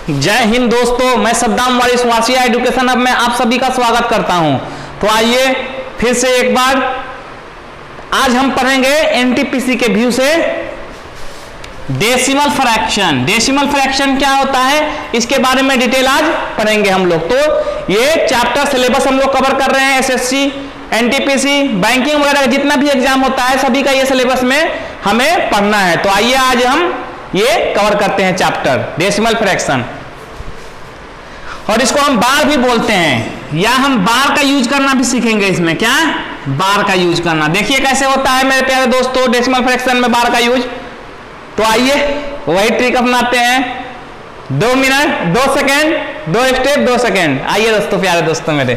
जय हिंद दोस्तों, मैं सद्दाम वारिस वासिया एजुकेशन हब में आप सभी का स्वागत करता हूं। तो आइए फिर से एक बार आज हम पढ़ेंगे एनटीपीसी के व्यू से डेसिमल फ्रैक्शन। डेसिमल फ्रैक्शन क्या होता है इसके बारे में डिटेल आज पढ़ेंगे हम लोग। तो ये चैप्टर सिलेबस हम लोग कवर कर रहे हैं। एसएससी, एनटीपीसी, बैंकिंग वगैरह जितना भी एग्जाम होता है सभी का ये सिलेबस में हमें पढ़ना है। तो आइए आज हम ये कवर करते हैं चैप्टर डेसिमल फ्रैक्शन, और इसको हम बार भी बोलते हैं, या हम बार का यूज करना भी सीखेंगे। इसमें क्या बार का यूज करना, देखिए कैसे होता है मेरे प्यारे दोस्तों डेसिमल फ्रैक्शन में बार का यूज। तो आइए वही ट्रिक अपनाते हैं। 2 मिनट 2 सेकेंड 2 स्टेप 2 सेकेंड। आइए दोस्तों, प्यारे दोस्तों मेरे,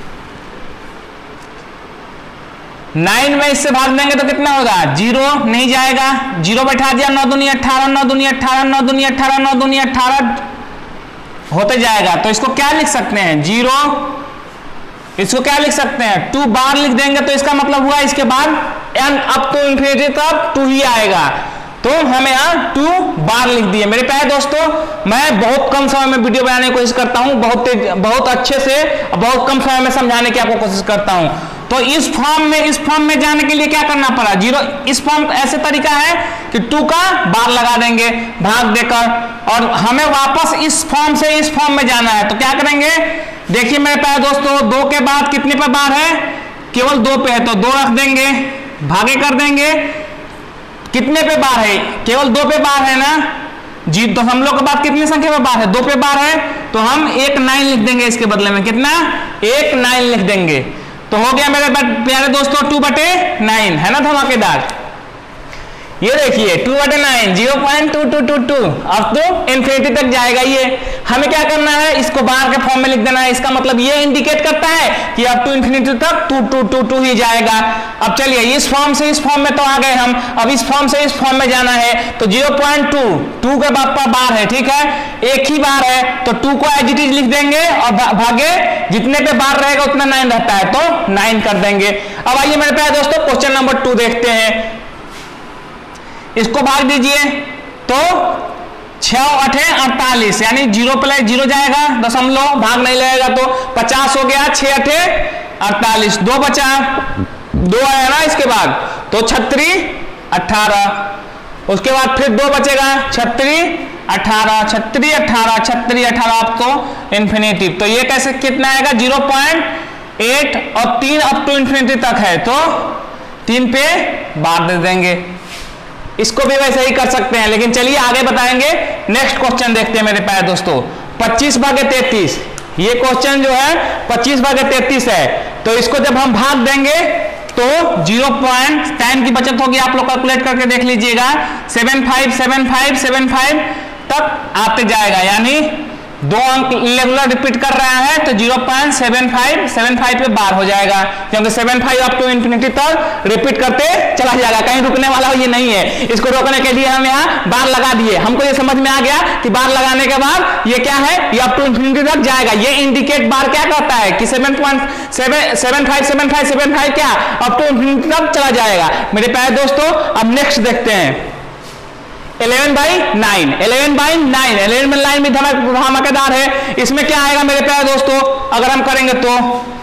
9 में इससे भाग देंगे तो कितना होगा? 0 नहीं जाएगा, 0 बैठा दिया, 9 दूनी 18, 9 दूनी 18, 9 दूनी 18, 9 दूनी 18 होते जाएगा। तो इसको क्या लिख सकते हैं? 0, इसको क्या लिख सकते हैं? 2 बार लिख देंगे तो इसका मतलब हुआ इसके बाद एन अप टू इंफिनिटी तक 2 ही आएगा। तो हमें यहाँ 2 बार लिख दिए। मेरे प्यारे दोस्तों, मैं बहुत कम समय में वीडियो बनाने की कोशिश करता हूँ, बहुत अच्छे से बहुत कम समय में समझाने की आपको कोशिश करता हूँ। तो इस फॉर्म में जाने के लिए क्या करना पड़ा? 0 इस फॉर्म ऐसे तरीका है कि 2 का बार लगा देंगे भाग देकर, और हमें वापस इस फॉर्म से इस फॉर्म में जाना है। तो क्या करेंगे? देखिए मेरे प्यारे दोस्तों, 2 के बाद कितने पे बार है? केवल 2 पे है, तो 2 रख देंगे, भागे कर देंगे। कितने पे बार है? केवल 2 पे बार है ना जी। तो हम लोग के बाद कितनी संख्या पे बार है? 2 पे बार है, तो हम 1 9 लिख देंगे इसके बदले में। कितना? 1 9 लिख देंगे। तो हो गया मेरे प्यारे दोस्तों 2/9 है ना धमाकेदार। ये देखिए 2/9 0.2222 अब तो इंफिनिटी तक जाएगा। ये हमें क्या करना है? इसको बार के फॉर्म में लिख देना है। इसका मतलब ये इंडिकेट करता है कि अब टू इंफिनिटी तक 2 ही जाएगा। अब चलिए इस फॉर्म से इस फॉर्म में तो आ गए हम, अब इस फॉर्म से इस फॉर्म में जाना है। तो 0.2 के बार है, ठीक है, एक ही बार है, तो 2 को एज इट इज लिख देंगे और भागे जितने पे बार रहेगा उतना 9 रहता है, तो 9 कर देंगे। अब आइए मेरे प्यारे दोस्तों क्वेश्चन नंबर 2 देखते हैं। इसको भाग दीजिए तो 6 8 48, यानी 0 + 0 जाएगा, दशमलव भाग नहीं लगेगा, तो 50 हो गया। 6 8 48, 2 बचा, 2 आया ना इसके बाद, तो 36 18। उसके बाद फिर 2 बचेगा, 36 18, 36 18, 36 18 अब तो इंफिनिटी। तो ये कैसे कितना आएगा? 0.8 और 3 अप टू इंफिनिटी तक है, तो 3 पे बार दे देंगे। इसको भी वैसे ही कर सकते हैं, लेकिन चलिए आगे बताएंगे। नेक्स्ट क्वेश्चन देखते हैं मेरे प्यारे दोस्तों, 25/33। ये क्वेश्चन जो है 25/33 है। तो इसको जब हम भाग देंगे तो 0.10 की बचत होगी। आप लोग कैलकुलेट करके देख लीजिएगा, 757575 तक आते जाएगा, यानी 2 अंक रेगुलर रिपीट कर रहा है, तो 0.7575 पे बार हो जाएगा, क्योंकि 75 अप टू इंफिनिटी तक रिपीट करते चला जाएगा, कहीं रुकने वाला ये नहीं है। इसको रोकने के लिए हम यहाँ बार लगा दिए। हमको ये समझ में आ गया कि बार लगाने के बाद ये क्या है, ये अप टू इंफिनिटी तक जाएगा। ये इंडिकेट बार क्या करता है कि 7.7575 क्या अप टू इंफिनिटी तक चला जाएगा। मेरे प्यारे दोस्तों अब नेक्स्ट देखते हैं 11/9। 11/9 भी धमाकेदार है। इसमें क्या आएगा मेरे प्यारे दोस्तों? अगर हम करेंगे तो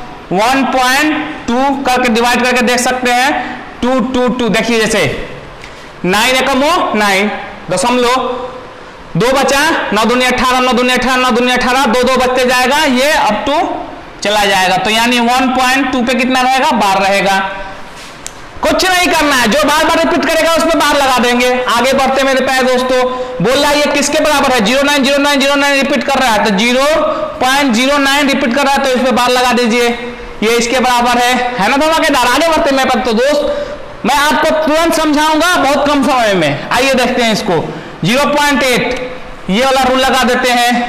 1.2 करके डिवाइड करके देख सकते हैं, 2 देखिए, जैसे 9 एकमो 9 दशमलव 2 बचा, 9 दूनी 18, 9 दूनी 18, 9 दूनी 18, 2 बचते जाएगा, ये अप टू चला जाएगा। तो यानी 1.2 पे कितना रहेगा? बार रहेगा। कुछ नहीं करना है, जो बार बार रिपीट करेगा उसमें बार लगा देंगे। आगे बढ़ते मेरे प्यारे दोस्तों, बोल रहा है ये किसके बराबर है? 090909 रिपीट कर रहा है, तो 0.09 रिपीट कर रहा है, तो इसमें बार लगा दीजिए, ये इसके बराबर है ना धमाकेदार। आगे बढ़ते मेरे पास। तो दोस्त मैं आपको तुरंत समझाऊंगा बहुत कम समय में। आइए देखते हैं इसको। 0.8 ये वाला रूल लगा देते हैं,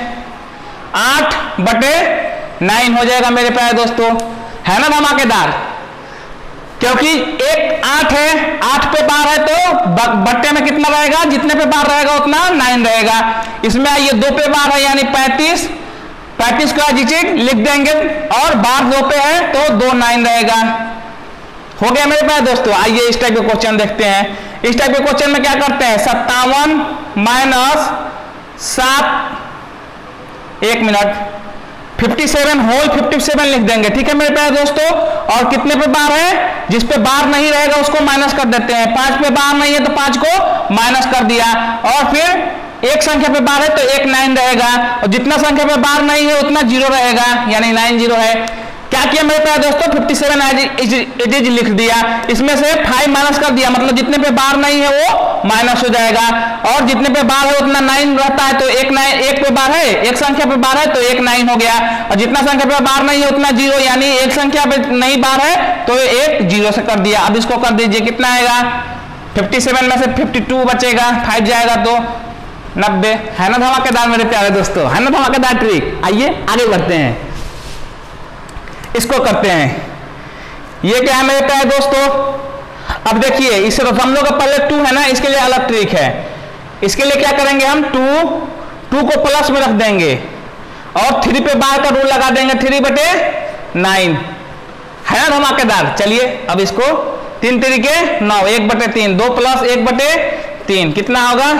8/9 हो जाएगा मेरे प्यारे दोस्तों, है ना धमाकेदार। क्योंकि एक 8 है, 8 पे बार है, तो बट्टे में कितना रहेगा? जितने पे बार रहेगा उतना 9 रहेगा। इसमें ये 2 पे बार है, यानी 35 को लिख देंगे, और बार 2 पे है तो 2 9 रहेगा। हो गया मेरे प्यारे दोस्तों। आइए इस टाइप के क्वेश्चन देखते हैं। इस टाइप के क्वेश्चन में क्या करते हैं? 57 - 7 1 मिनट, 57 होल 57 लिख देंगे, ठीक है मेरे प्यारे दोस्तों। और कितने पे बार है, जिस पे बार नहीं रहेगा उसको माइनस कर देते हैं। 5 पे बार नहीं है तो 5 को माइनस कर दिया, और फिर एक संख्या पे बार है तो एक 9 रहेगा, और जितना संख्या पे बार नहीं है उतना 0 रहेगा, यानी 90 है। क्या किया मेरे प्यारे दोस्तों, 57 इट इज लिख दिया, इसमें से 5 माइनस कर दिया, मतलब जितने पे बार नहीं है वो माइनस हो जाएगा, और जितने पे बार है उतना 9 रहता है, तो एक पे बार है, एक संख्या पे बार है तो एक 9 हो गया, और जितना संख्या पे बार नहीं है उतना 0, यानी एक संख्या पे नहीं बार है तो एक 0 से कर दिया। अब इसको कर दीजिए, कितना आएगा, 57 में से 52 बचेगा, 5 जाएगा तो 90। है ना धमाकेदार मेरे प्यारे दोस्तों, है ना धमाकेदार ट्रिक। आइए आगे बढ़ते हैं, इसको करते हैं। ये क्या है मेरे प्यारे दोस्तों, अब देखिए इससे तो हम लोग का पहले 2 है ना, इसके लिए अलग ट्रिक है। इसके लिए क्या करेंगे हम, 2 को प्लस में रख देंगे और 3 पे बार का रूल लगा देंगे, 3/9, है ना धमाकेदार। चलिए अब इसको 3 तरीके 9, 1/3, 2 + 1/3 कितना होगा,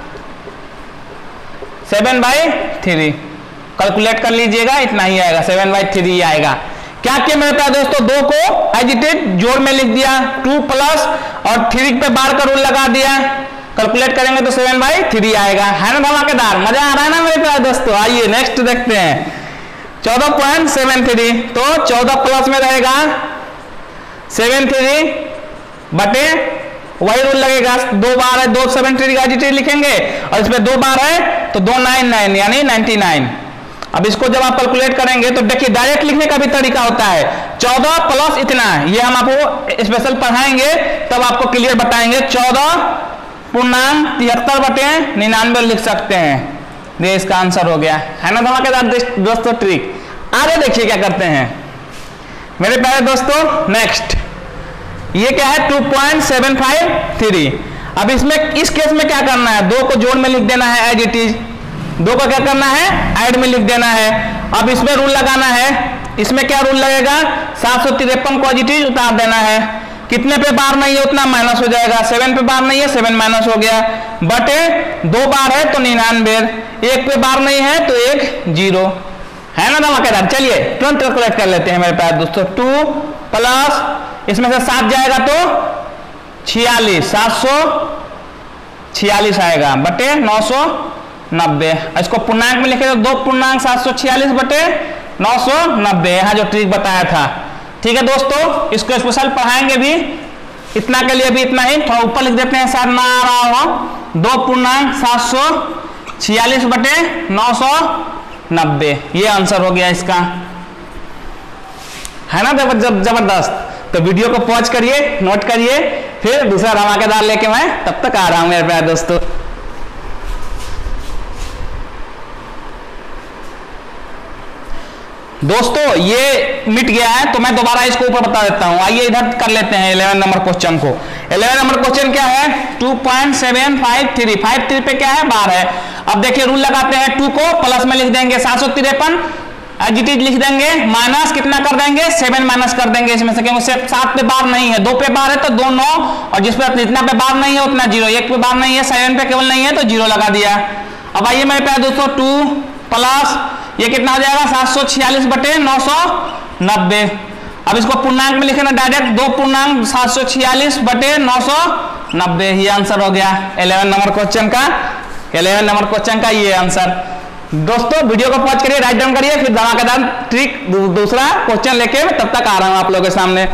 7/3। कैलकुलेट कर लीजिएगा, इतना ही आएगा, 7/3 आएगा। क्या किया मेरे प्यारे दोस्तों, 2 को एज इट इज जोड़ में लिख दिया, 2 प्लस और 3 पे बार का रूल लगा दिया, कैलकुलेट करेंगे तो 7/3 आएगा। है ना धमाकेदार, मजा आ रहा है ना मेरे प्यारे दोस्तों। आइए नेक्स्ट देखते हैं, 14.73, तो 14 प्लस में रहेगा 73 बटे वही रूल लगेगा, 2 बार है 2 73 एज इट इज लिखेंगे, और इसमें 2 बार है तो 299 यानी 99। अब इसको जब आप कैलकुलेट करेंगे तो देखिए डायरेक्ट लिखने का भी तरीका होता है, 14 प्लस इतना, ये हम आपको स्पेशल पढ़ाएंगे तब आपको क्लियर बताएंगे। 14.73 बटे 99 लिख सकते हैं, ये इसका आंसर हो गया। है ना धमाकेदार दोस्तों ट्रिक। आगे देखिए क्या करते हैं मेरे प्यारे दोस्तों, नेक्स्ट ये क्या है, 2.753। अब इसमें इस केस में क्या करना है, 2 को जोड़ में लिख देना है एज इट इज, 2 को क्या करना है, ऐड में लिख देना है। अब इसमें रूल लगाना है, इसमें क्या रूल लगेगा, 753 को एज इट इज उतार देना है, कितने पे बार नहीं है उतना माइनस हो जाएगा, 7 पे बार नहीं है 7 माइनस हो गया, बटे 2 बार है तो 99, 1 पे बार नहीं है तो 1 0। है ना धमाकेदार। चलिए तुरंत कैलकुलेट कर लेते हैं मेरे प्यारे दोस्तों, 2 प्लस इसमें से 7 जाएगा तो 46, 746 आएगा बटे 990। इसको पूर्णांक में लिखे तो 2.746 बटे 990, यहाँ जो ट्रिक बताया था। ठीक है दोस्तों, इसको स्पेशल पढ़ाएंगे भी, इतना के लिए भी इतना ही, थोड़ा ऊपर लिख देते हैं शायद ना आ रहा हो, 2.746 बटे 990, ये आंसर हो गया इसका। है ना जबरदस्त। तो वीडियो को पॉज करिए, नोट करिए, फिर दूसरा धमाकेदार लेके मैं तब तक आ रहा हूं मेरे प्यारे दोस्तों। दोस्तों ये मिट गया है तो मैं दोबारा इसको ऊपर बता देता हूं। आइए इधर कर लेते हैं 11 नंबर क्वेश्चन को। 11 नंबर क्वेश्चन क्या है, 2.753, 53 पे क्या है, बार है। अब देखिए रूल लगाते हैं, 2 को प्लस में लिख देंगे 753 एज इट इज लिख देंगे, माइनस कितना कर देंगे, 7 माइनस कर देंगे इसमें से, क्योंकि 7 पे बार नहीं है, 2 पे बार है तो 2 9, और जिस पे जितना पे बार नहीं है उतना 0, 1 पे बार नहीं है 7 पे केवल नहीं है तो 0 लगा दिया। अब आइए मेरे प्यारे दोस्तों, 2 प्लस ये कितना हो जाएगा, 746 बटे 990। अब इसको पूर्णांक में लिखे ना डायरेक्ट, 2.746 बटे 990, ये आंसर हो गया 11 नंबर क्वेश्चन का। 11 नंबर क्वेश्चन का ये आंसर। दोस्तों वीडियो को पॉज करिए, राइट डाउन करिए, फिर धमाकेदार ट्रिक दूसरा क्वेश्चन लेके मैं तब तक आ रहा हूं आप लोगों के सामने।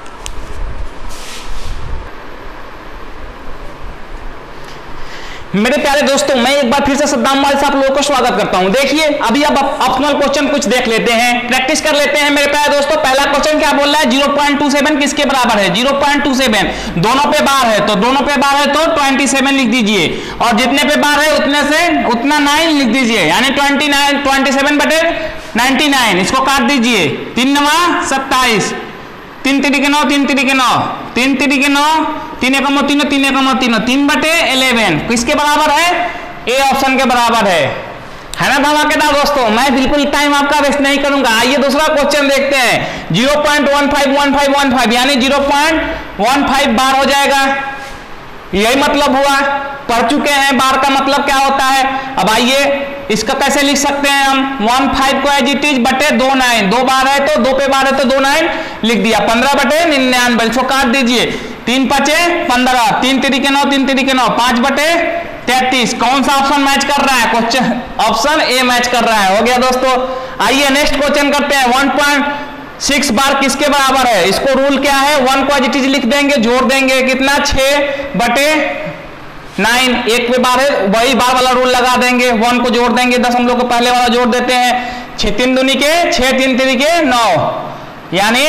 मेरे प्यारे दोस्तों, मैं एक बार फिर से सद्दाम मोबाइल से आप लोगों को स्वागत करता हूं। देखिए अभी अब ऑप्शनल क्वेश्चन कुछ देख लेते हैं, प्रैक्टिस कर लेते हैं मेरे प्यारे दोस्तों। पहला क्वेश्चन क्या बोल रहा है, 0.27 किसके बराबर है, 0.27, दोनों पे बार है तो दोनों पे बार है तो 27 लिख दीजिए, और जितने पे बार है उतने से उतना 9 लिख दीजिए, यानी 27 बटे 99, इसको काट दीजिए, 3 9 27, 3 3 9, 3 3 9, 3 3 9, 3 1 3 3 1 3, 3 बटे 11 किसके बराबर है, ए ऑप्शन के बराबर है ना धमाकेदार दोस्तों। मैं बिल्कुल टाइम आपका वेस्ट नहीं करूंगा। आइए दूसरा क्वेश्चन देखते हैं, 0.151515 यानी 0.15 बार हो जाएगा, यही मतलब हुआ, पढ़ चुके हैं बार का मतलब क्या होता है। अब आइए इसका कैसे लिख सकते हैं हम, 1 5 को एज इट इज बटे 2 9, 2 बार है तो 2 पे बार है तो 2 9 लिख दिया, 15 बटे 99, इसको काट दीजिए, 3 5 15, 3 3 के 9, 3 3 के 9, 5 बटे 33। कौन सा ऑप्शन मैच कर रहा है, क्वेश्चन ऑप्शन ए मैच कर रहा है। हो गया दोस्तों। आइए नेक्स्ट क्वेश्चन करते हैं। 1.6 बार किसके बराबर है, इसको रूल क्या है, 1 को एज इट इज लिख देंगे, जोड़ देंगे कितना 6 बटे 9, 1 पे बार है वही बार वाला रूल लगा देंगे, 1 को जोड़ देंगे, दशमलव को पहले वाला जोड़ देते हैं, 6 3 दूनी के 6 3 3 के 9, यानी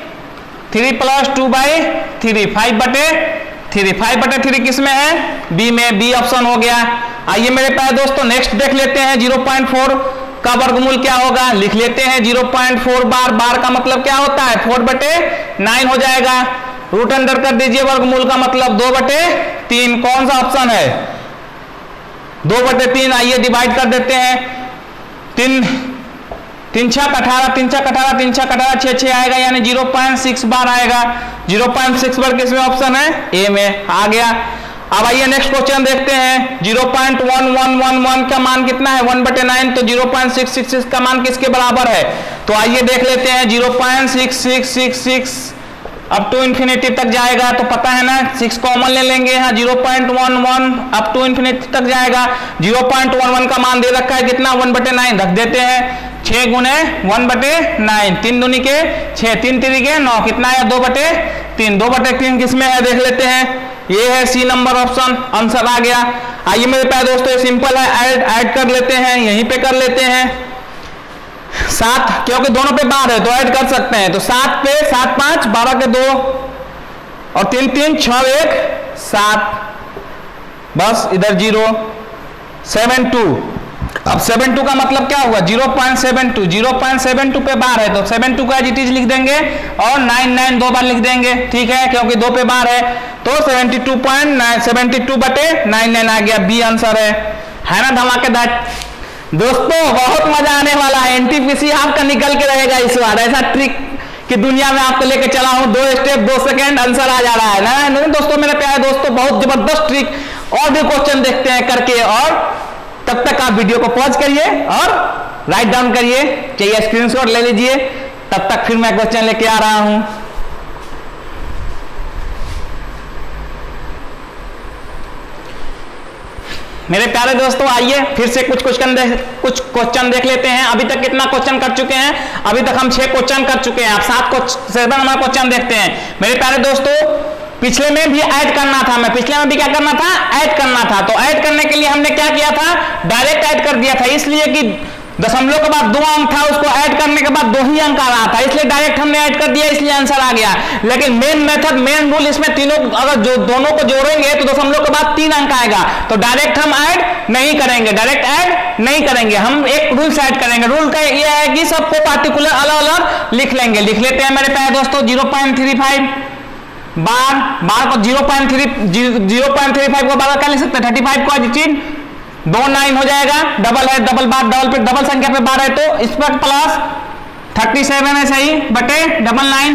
3 + 2/3, 5 बटे 3, 5 बटे 3 किस में है, बी में, बी ऑप्शन हो गया। आइए मेरे प्यारे दोस्तों नेक्स्ट देख लेते हैं। 0.4 का वर्गमूल क्या होगा, लिख लेते हैं 0.4 बार, बार का मतलब क्या होता है 4 बटे 9 हो जाएगा, रूट अंडर कर दीजिए, वर्गमूल का मतलब 2 बटे 3, कौन सा ऑप्शन है 2 बटे 3। आइए डिवाइड कर देते हैं, 3 3 6 18, 3 6 18, 3 6 18, 6 6 आएगा, यानी 0.6 बार आएगा। 0.6 बार किसमें ऑप्शन है, ए में आ गया। अब आइए नेक्स्ट क्वेश्चन देखते हैं। 0.1111 का मान कितना है, 1 बटे 9, तो 0.666 का मान किसके बराबर है, तो आइए देख लेते हैं। 0.6666 अप टू इन्फिनिटी तक जाएगा, तो पता है ना 6 कॉमन ले लेंगे यहाँ, 0.11 अप टू इन्फिनिटी तक जाएगा। 0.11 का मान दे रखा है कितना, 1 बटे 9 रख देते हैं, 6 गुने 1 बटे 9, 3 दूनी के 6, 3 3 के 9, कितना है 2 बटे 3, 2 बटे 3 किसमें है देख लेते हैं, ये है सी नंबर ऑप्शन, आंसर आ गया। आइए मेरे प्यारे दोस्तों सिंपल है, ऐड कर लेते हैं, यहीं पे कर लेते हैं 7, क्योंकि दोनों पे बार है तो ऐड कर सकते हैं, तो 7 पे 7 5 12 के 2 और 3 3 6 1 7, बस इधर 0 7 2। अब 72 का मतलब क्या हुआ, 0.72, 0.72 पे बार है तो 72 का एज इट इज लिख देंगे और 99 2 बार लिख देंगे, ठीक है, क्योंकि 2 पे बार है तो 72 बटे 99 आ गया, बी आंसर है ना धमाकेदार दोस्तों। बहुत मजा आने वाला है, एनटीपीसी आपका निकल के रहेगा इस बार, ऐसा ट्रिक कि दुनिया में आपको लेके चला हूं, 2 स्टेप 2 सेकेंड आंसर आ जा रहा है ना। नहीं दोस्तों, मेरे प्यारे दोस्तों बहुत जबरदस्त ट्रिक और भी क्वेश्चन देखते हैं करके, और तब तक आप वीडियो को पॉज करिए और राइट डाउन करिए, चाहिए स्क्रीनशॉट ले लीजिए, तब तक फिर मैं क्वेश्चन लेके आ रहा हूं। मेरे प्यारे दोस्तों आइए फिर से कुछ क्वेश्चन देख लेते हैं। अभी तक कितना क्वेश्चन कर चुके हैं, अभी तक हम 6 क्वेश्चन कर चुके हैं, आप 7 नंबर क्वेश्चन देखते हैं। मेरे प्यारे दोस्तों पिछले में भी ऐड करना था, मैं पिछले में भी क्या करना था, ऐड करना था, तो ऐड करने के लिए हमने क्या किया था, डायरेक्ट ऐड कर दिया था, इसलिए कि दशमलव के बाद 2 अंक था, उसको ऐड करने के बाद 2 ही अंक आ रहा था, इसलिए डायरेक्ट हमने ऐड कर दिया, इसलिए आंसर आ गया। लेकिन मेन मेथड, मेन रूल इसमें तीनों, अगर जो दोनों को जोड़ेंगे तो दशमलव के बाद 3 अंक आएगा, तो डायरेक्ट हम ऐड नहीं करेंगे, डायरेक्ट ऐड नहीं करेंगे, हम एक रूल से ऐड करेंगे। रूल का ये है कि सबको पार्टिकुलर अलग अलग लिख लेंगे। लिख लेते हैं मेरे प्यारे दोस्तों, 0.35 बार को 0.35 को बार क्या लिख सकते हैं, 35 को 2 9 हो जाएगा, डबल है, डबल बार, डबल संख्या पे बार है तो इस पर प्लस 37 है सही, बटे 99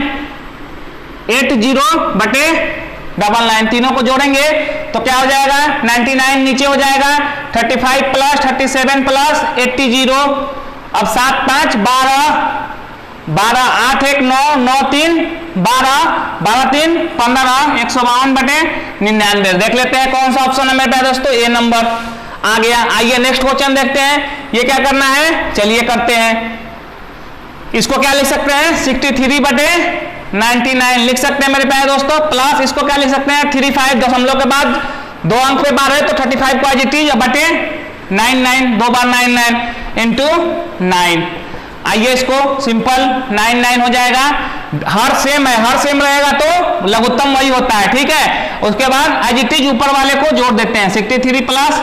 80 बटे 99, तीनों को जोड़ेंगे तो क्या हो जाएगा 99 नीचे हो जाएगा, 35 प्लस 37 प्लस 80, अब 7 5 12 8 1 9 9 3 12 12 3 15 152 बटे 99। देख लेते हैं कौन सा ऑप्शन है मेरे प्यारे दोस्तों, ए नंबर आ गया। आइए नेक्स्ट क्वेश्चन देखते हैं, ये क्या करना है, चलिए करते हैं। इसको क्या लिख सकते हैं, 63 बटे 99 लिख सकते हैं मेरे प्यारे दोस्तों, प्लस इसको क्या लिख सकते हैं 35, दशमलव के बाद 2 अंक पे बार है तो 35 को एज इट इज बटे 99, 2 बार 99 इंटू 9। आइए इसको सिंपल 99 हो जाएगा, हर सेम है, हर सेम रहेगा तो लघुत्तम वही होता है, ठीक है। उसके बाद एज इट इज ऊपर वाले को जोड़ देते हैं, 63 प्लस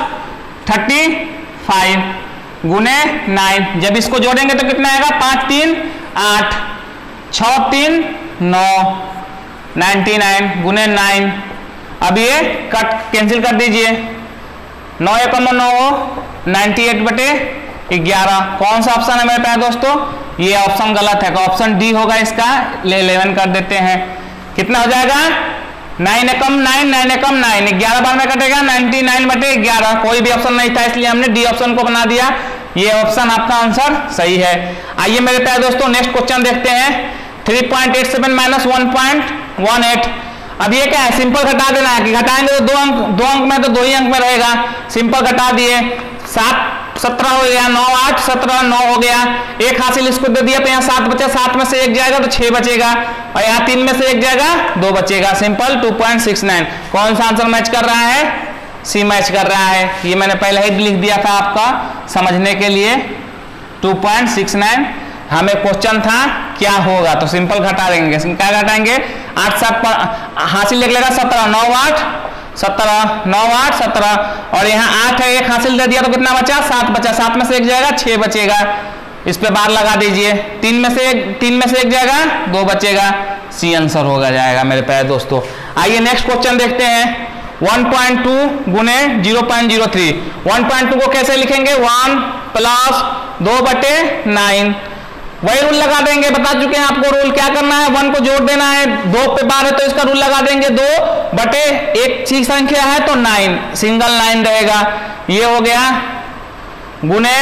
35 गुने 9, जब इसको जोड़ेंगे तो कितना आएगा, 5 3 8 6 3 9 99 गुने 9। अब ये कट कैंसिल कर दीजिए, 9 1 9 98 बटे 11। कौन सा ऑप्शन है मेरे प्यारे दोस्तों, ये ऑप्शन गलत है, ऑप्शन डी होगा इसका, 11 कर देते हैं, कितना हो जाएगा 9 एकम 9, 9 एकम 9, 11 बार में कटेगा 99/11। कोई भी ऑप्शन नहीं था इसलिए हमने डी ऑप्शन को बना दिया। ये ऑप्शन आपका आंसर सही है। आइए मेरे प्यारे दोस्तों नेक्स्ट क्वेश्चन देखते हैं। 3.87 माइनस 1.18। अब ये क्या है, सिंपल घटा देना है कि घटाएंगे तो दो अंक में तो 2 ही अंक में रहेगा। सिंपल घटा दिए, 7 17 हो गया, 9 8 17 9 हो गया। एक हासिल इसको दे दिया तो यहाँ 7 बचा, 7 में से 1 जाएगा तो 6 बचेगा और यहाँ 3 में से 1 जाएगा 2 बचेगा। सिंपल 2.69। कौन सा आंसर मैच कर रहा है? सी मैच कर रहा है। ये मैंने पहले ही लिख दिया था आपका समझने के लिए। 2.69 हमें क्वेश्चन था क्या होगा, तो सिंपल घटा देंगे। क्या घटाएंगे? 8 7 पर हासिल लिख लेगा 17, 9 8 17, 9 8 17 और यहाँ 8 है, एक हासिल दे दिया तो कितना बचा? 7 बचा। 7 में से 1 जाएगा 6 बचेगा। इस पे बार लगा दीजिए। 3 में से 1 जाएगा 2 बचेगा। सी आंसर होगा जाएगा मेरे प्यारे दोस्तों। आइए नेक्स्ट क्वेश्चन देखते हैं। 1.2 गुने 0.03। 1.2 को कैसे लिखेंगे? 1 प्लस 2/9। वही रूल लगा देंगे, बता चुके हैं आपको रूल। क्या करना है? 1 को जोड़ देना है, 2 पे बार है तो इसका रूल लगा देंगे। 2/1 सी संख्या है तो 9, सिंगल 9 रहेगा। ये हो गया गुने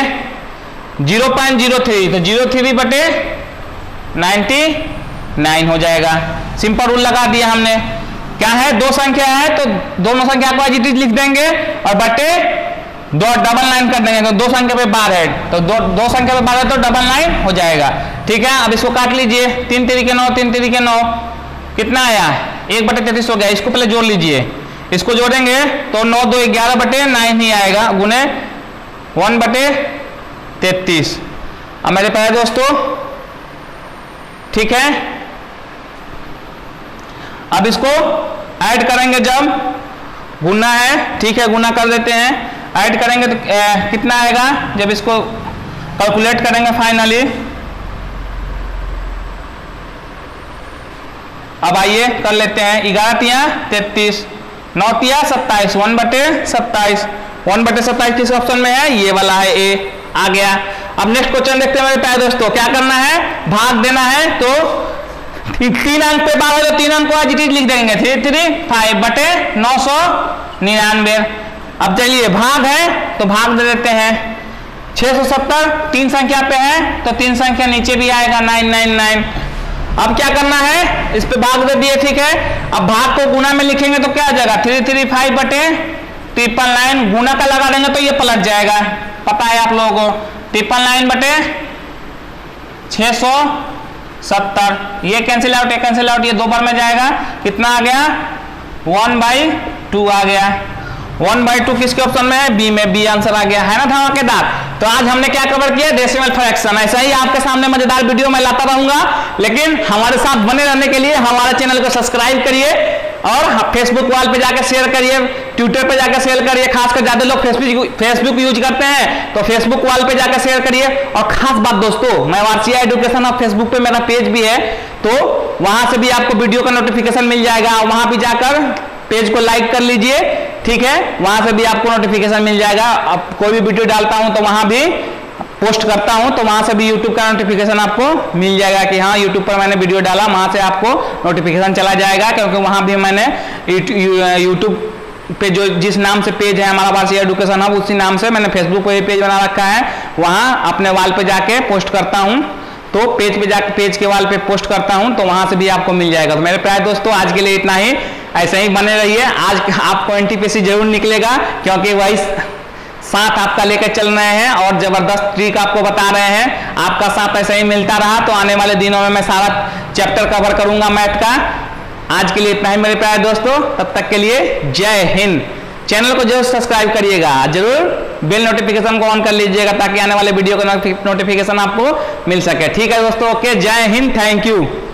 0.03 तो 03/99 हो जाएगा। सिंपल रूल लगा दिया हमने। क्या है? 2 संख्या है तो दोनों संख्या को एज इट इज लिख देंगे और बटे 2 डबल 9 कर देंगे तो 2 संख्या पे बार है तो 2 संख्या पे बार है तो 99 हो जाएगा। ठीक है, अब इसको काट लीजिए। 3 3 9, 3 3 9 कितना आया? 1/33 हो गया। इसको पहले जोड़ लीजिए। इसको जोड़ेंगे तो 9 2 11/9 ही आएगा गुने 1/33। अब मेरे प्यारे दोस्तों ठीक है, अब इसको ऐड करेंगे जब गुना है। ठीक है, गुना कर देते हैं। ऐड करेंगे तो कितना आएगा? जब इसको कैलकुलेट करेंगे फाइनली। अब आइए कर लेते हैं। 11 तिया 33, 9 तिया 27, 1/27। 1/27 किस ऑप्शन में है? ये वाला है, ए आ गया। अब नेक्स्ट क्वेश्चन देखते हैं मेरे प्यारे दोस्तों। क्या करना है? भाग देना है तो 3 अंक पे बार है तो 3 अंक को आज लिख देंगे 335/999। अब चलिए भाग है तो भाग दे देते हैं। 670 3 संख्या पे है तो 3 संख्या नीचे भी आएगा 999। अब क्या करना है? इस पे भाग दे दिए। ठीक है, अब भाग को गुना में लिखेंगे तो क्या आ जाएगा? 335/999 गुना का लगा देंगे तो ये पलट जाएगा। पता है आप लोगों को। 355/670 ये कैंसिल आउट, कैंसिल आउट, ये 2 बार में जाएगा। कितना आ गया? 1/2 आ गया। 1/2 किसके ऑप्शन में है? बी में। बी आंसर आ गया है ना धमाकेदार। तो आज हमने क्या कवर किया? Decimal fraction. ऐसा ही आपके सामने मजेदार वीडियो मैं लाता रहूंगा, लेकिन हमारे साथ बने रहने के लिए हमारे चैनल को सब्सक्राइब करिए और फेसबुक वॉल पे जाकर शेयर करिए, ट्विटर पे जाकर शेयर करिए। खासकर ज्यादा लोग फेसबुक यूज करते हैं तो फेसबुक वॉल पे जाकर शेयर करिए। और खास बात दोस्तों, मैं वार्षिया एजुकेशन और फेसबुक पे मेरा पेज भी है तो वहां से भी आपको वीडियो का नोटिफिकेशन मिल जाएगा। वहां भी जाकर पेज को लाइक कर लीजिए। ठीक है, वहां से भी आपको नोटिफिकेशन मिल जाएगा। अब कोई भी वीडियो डालता हूं तो वहां भी पोस्ट करता हूं तो वहां से भी यूट्यूब का नोटिफिकेशन आपको मिल जाएगा कि हाँ यूट्यूब पर मैंने वीडियो डाला, वहां से आपको नोटिफिकेशन चला जाएगा। क्योंकि वहां भी मैंने यूट्यूब पे जो जिस नाम से पेज है हमारा वार्षिक एजुकेशन हब, उसी नाम से मैंने फेसबुक पे पेज बना रखा है। वहां अपने वाल पे जाके पोस्ट करता हूं तो पेज पे जाके पेज के वाल पे पोस्ट करता हूं तो वहां से भी आपको मिल जाएगा। तो मेरे प्यारे दोस्तों आज के लिए इतना ही। ऐसे ही बने रहिए। आज आपको एनटीपीसी जरूर निकलेगा क्योंकि वही साथ आपका लेकर चल रहे हैं और जबरदस्त ट्रिक आपको बता रहे हैं। आपका साथ ऐसे ही मिलता रहा तो आने वाले दिनों में मैं सारा चैप्टर कवर करूंगा मैथ का। आज के लिए इतना ही मेरे प्यारे दोस्तों, तब तक के लिए जय हिंद। चैनल को जरूर सब्सक्राइब करिएगा, जरूर बेल नोटिफिकेशन को ऑन कर लीजिएगा ताकि आने वाले वीडियो का नोटिफिकेशन आपको मिल सके। ठीक है दोस्तों, ओके, जय हिंद, थैंक यू।